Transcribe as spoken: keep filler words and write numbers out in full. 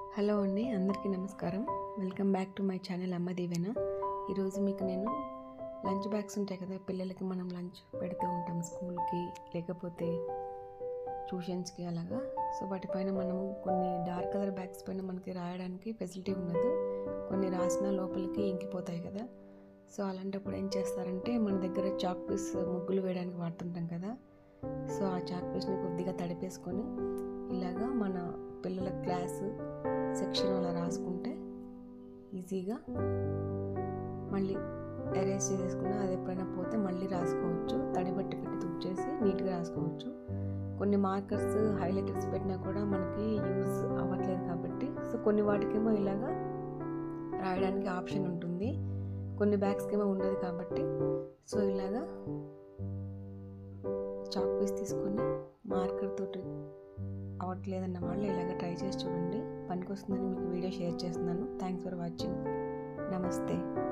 Hello అండి, అందరికీ నమస్కారం. Welcome back to my channel Amma Deevena. ఈరోజు మీకు నేను లంచ్ బ్యాగ్స్ ఉంటాయి కదా, పిల్లలకి మనం లంచ్ పెడుతూ ఉంటాం స్కూల్కి లేకపోతే ట్యూషన్స్కి అలాగా. సో వాటిపైన మనము కొన్ని డార్క్ కలర్ బ్యాగ్స్ పైన మనకి రాయడానికి ఫెసిలిటీ ఉండదు, కొన్ని రాసిన లోపలికి ఇంకిపోతాయి కదా. సో అలాంటప్పుడు ఏం చేస్తారంటే, మన దగ్గర చాక్ పీస్ ముగ్గులు వేయడానికి వాడుతుంటాం కదా. సో ఆ చాక్ పీస్ని కొద్దిగా తడిపేసుకొని ఇలాగా మన పిల్లల క్లాసు సెక్షన్ అలా రాసుకుంటే ఈజీగా మళ్ళీ ఎరేజ్ చేసేసుకున్న అది ఎప్పుడైనా పోతే మళ్ళీ రాసుకోవచ్చు. తడి బట్టి పెట్టి తుడిచేసి నీట్గా రాసుకోవచ్చు. కొన్ని మార్కర్స్ హైలైటర్స్ పెట్టినా కూడా మనకి యూజ్ అవ్వట్లేదు కాబట్టి, సో కొన్ని వాటికేమో ఇలాగా రాయడానికి ఆప్షన్ ఉంటుంది, కొన్ని బ్యాగ్స్కి ఏమో ఉండదు కాబట్టి, సో ఇలాగా చాక్ పీస్ తీసుకొని మార్కర్ తోటి అవ్వట్లేదన్న వాళ్ళు ఇలాగ ట్రై చేసి చూడండి. పనికి వస్తుందని మీకు వీడియో షేర్ చేస్తున్నాను. Thanks for watching. నమస్తే.